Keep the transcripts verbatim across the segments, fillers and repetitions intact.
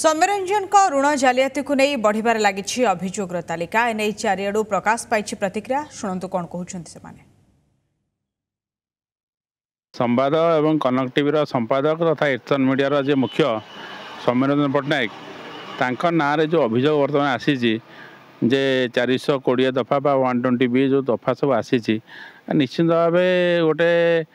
सौम्यरंजन ऋण जालियाती को नहीं बढ़िबार लगी अभियोगर तालिका एने चारिआडू प्रकाश पाई प्रतिक्रिया शुणु कौन कहते संवाद एवं कनक टीवी संपादक तथा एक्शन मीडिया जे मुख्य सौम्यरंजन पट्टनायक तांका ना रे जो अभियोग बर्तमान आसी जे चार सौ कोड़े दफा बा वन ट्वेंटी बी जो दफा सब आसी निश्चित भाव गोटे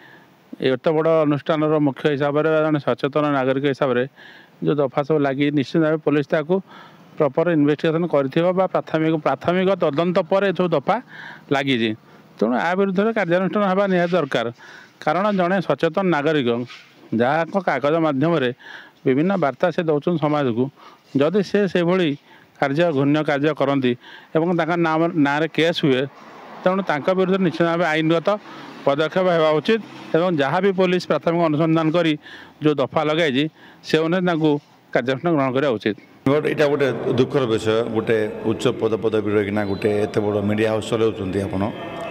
एत बड़ अनुष्ठान मुख्य हिसाब से जन सचेतन नागरिक हिसाब से जो दफा सब लगी निश्चित भाव पुलिस ताकू प्रपर इन्वेस्टिगेशन कर प्राथमिक प्राथमिक तदंत पर जो दफा लगी तेणु आ विरुद्ध में कार्यानुष्ठान होगा निहाती दरकार कारण जड़े सचेतन नागरिक जहाँ कागज मध्यम विभिन्न वार्ता से दौरान समाज को जदि से से भली कार्य घूर्ण्य कार्य करती नाम ना केस हुए तेणु तांका विरुद्ध निश्चित भाव आईनगत पदक्षेप होगा उचित एवं जहाँ भी पुलिस प्राथमिक अनुसंधान करी जो दफा लगाई से अनुसार कार्यानुष्ठान ग्रहण करा उचित। यहाँ गोटे दुखर विषय गोटे उच्च पद पदवी रहीकिना गोटे एत बड़ मीडिया हाउस चलाउछन्ती आपण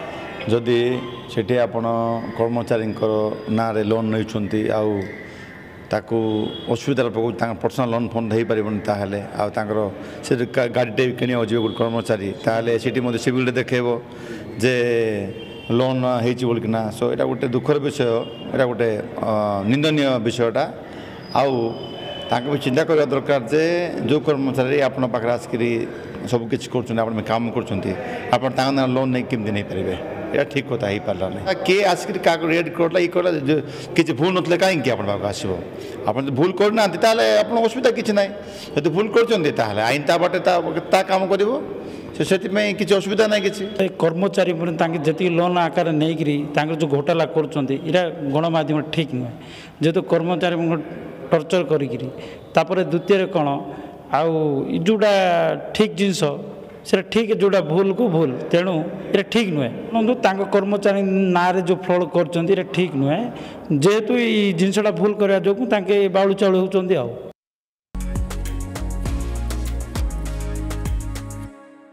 जदि सेठी आपण कर्मचारी ना लोन नहीं आउ ताकू असुविधा पकाउ पर्सनाल लोन फंड हो पारन ताहले से गाड़ीटे किणी जी गोटे कर्मचारी ताहले सेठी मते सिविल देखेब जे लोन होना सो यहाँ गोटे दुखर विषय यहाँ गोटे निंदनीय विषयटा आउ तांको भी चिंता करवा दरकार जे जो कर्मचारी आपण पाखे आसिकी सब किसी कर काम कर लोन नहीं केमती नहीं पारे या ठीक कथा हो पारा ना किए आसिक क्या रेड करला ये करला किसी भूल ना कहीं आप आसो आप भूल करना आप असुविधा किसी ना जब भूल कर आईन ता बाटे ता काम कर किसी असुविधा ना कि कर्मचारी जी लोन आकार नहीं जो घोटाला कर गणमाध्यम ठीक नुहे जेहेतु कर्मचारी टर्चर कर द्वितीय कौन आउ जोड़ा ठीक जिनस से ठीक जोड़ा भूल को भूल तेणु ये ठीक नुहे बंधु कर्मचारी ना जो फ्रॉड कर ठीक नुहे जेहेतु ये जिनसा भूल करने जो बाउल चाउल होती।